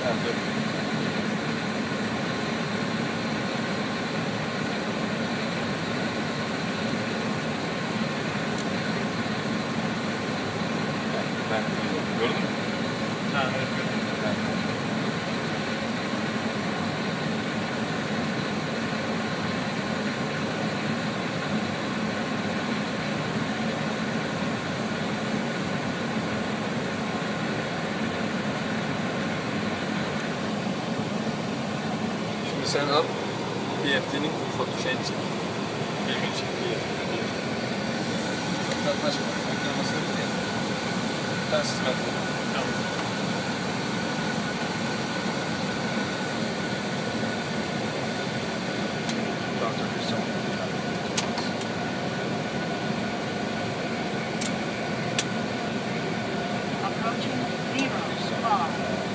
Ben gördün mü? Ha, evet gördüm. Şimdi sen al PFD'nin foto şeyini çek. Filmini çek. Yaklaşma. Yaklaşması öyle değil. Telsiz ben de. Tamam. Dr. Christopher. Approaching 0, 5.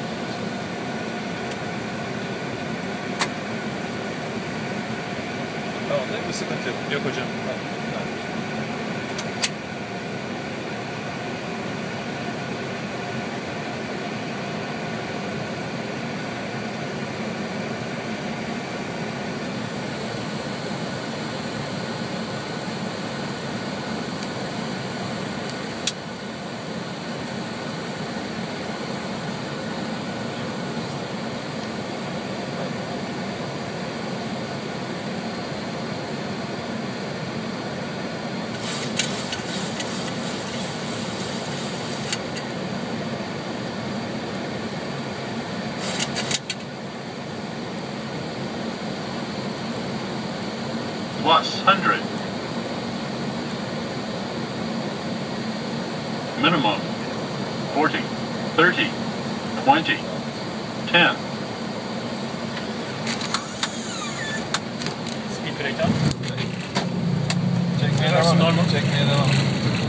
Tamam değil mi? Sıkıntı yok. Yok hocam. Plus 100. Minimum 40, 30, 20, 10. Speed break up. Çekmeye devam. Normal. Çekmeye devam.